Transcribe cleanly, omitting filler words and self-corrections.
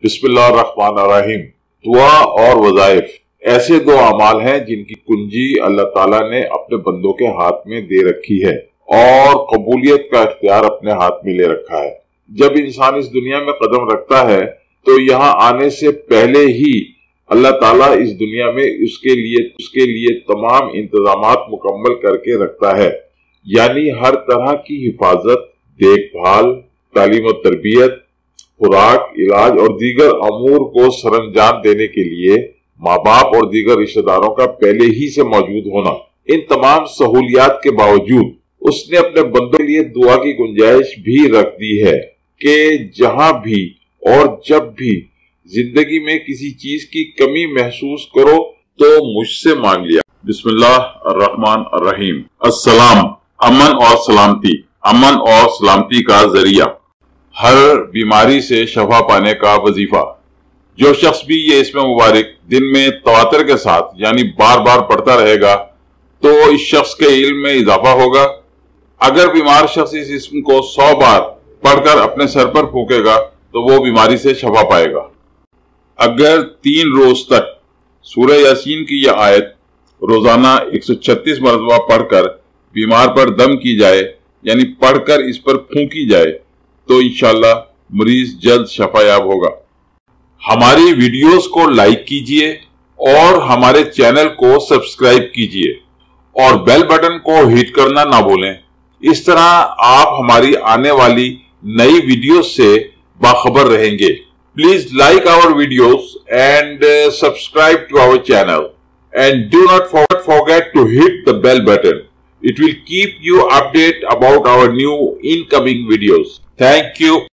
बिस्मिल्लाहिर्रहमानिर्रहीम। दुआ और वज़ाइफ ऐसे दो अमाल हैं जिनकी कुंजी अल्लाह ताला ने अपने बंदों के हाथ में दे रखी है और कबूलियत का इख्तियार अपने हाथ में ले रखा है। जब इंसान इस दुनिया में कदम रखता है तो यहाँ आने से पहले ही अल्लाह ताला इस दुनिया में उसके लिए तमाम इंतजामात मुकम्मल करके रखता है, यानी हर तरह की हिफाजत, देखभाल, तालीम और तरबियत, खुराक, इलाज और दीगर अमूर को सरंजाम देने के लिए माँ बाप और दीगर रिश्तेदारों का पहले ही से मौजूद होना। इन तमाम सहूलियात के बावजूद उसने अपने बंदों के लिए दुआ की गुंजाइश भी रख दी है कि जहां भी और जब भी जिंदगी में किसी चीज की कमी महसूस करो तो मुझसे मांग लिया। बिस्मिल्लाहिर्रहमानिर्रहीम। अस्सलाम, अमन और सलामती का जरिया, हर बीमारी से शफा पाने का वजीफा। जो शख्स भी ये इसमें मुबारक दिन में तवातर के साथ यानी बार बार पढ़ता रहेगा तो इस शख्स के इल्म में इजाफा होगा। अगर बीमार शख्स इस इसम को 100 बार पढ़कर अपने सर पर फूकेगा तो वो बीमारी से शफा पाएगा। अगर 3 रोज तक सूरह यासीन की यह आयत रोजाना 136 मरतबा पढ़कर बीमार पर दम की जाए यानी पढ़कर इस पर फूंकी जाए तो इंशाअल्लाह मरीज जल्द शफायाब होगा। हमारी वीडियोस को लाइक कीजिए और हमारे चैनल को सब्सक्राइब कीजिए और बेल बटन को हिट करना ना भूलें। इस तरह आप हमारी आने वाली नई वीडियोस से बाखबर रहेंगे। Please like our videos and subscribe to our channel and do not forget to hit the bell button. It will keep you updated about our new incoming videos. Thank you.